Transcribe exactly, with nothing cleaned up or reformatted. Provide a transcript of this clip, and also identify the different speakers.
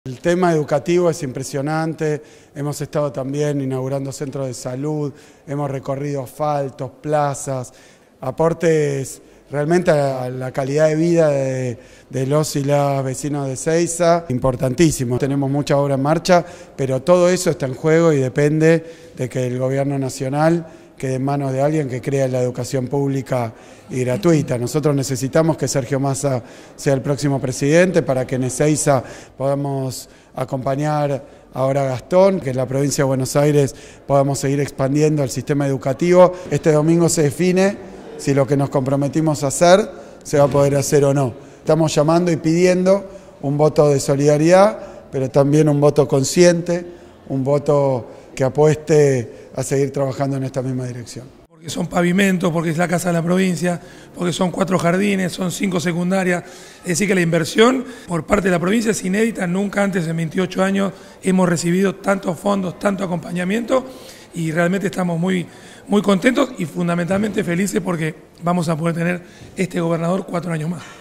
Speaker 1: El tema educativo es impresionante, hemos estado también inaugurando centros de salud, hemos recorrido asfaltos, plazas, aportes realmente a la calidad de vida de, de los y las vecinos de Ezeiza, importantísimo. Tenemos mucha obra en marcha, pero todo eso está en juego y depende de que el gobierno nacional quede en manos de alguien que crea la educación pública y gratuita. Nosotros necesitamos que Sergio Massa sea el próximo presidente para que en Ezeiza podamos acompañar ahora a Gastón, que en la provincia de Buenos Aires podamos seguir expandiendo el sistema educativo. Este domingo se define si lo que nos comprometimos a hacer se va a poder hacer o no. Estamos llamando y pidiendo un voto de solidaridad, pero también un voto consciente, un voto que apueste a seguir trabajando en esta misma dirección.
Speaker 2: Porque son pavimentos, porque es la casa de la provincia, porque son cuatro jardines, son cinco secundarias. Es decir que la inversión por parte de la provincia es inédita, nunca antes en veintiocho años hemos recibido tantos fondos, tanto acompañamiento y realmente estamos muy, muy contentos y fundamentalmente felices porque vamos a poder tener este gobernador cuatro años más.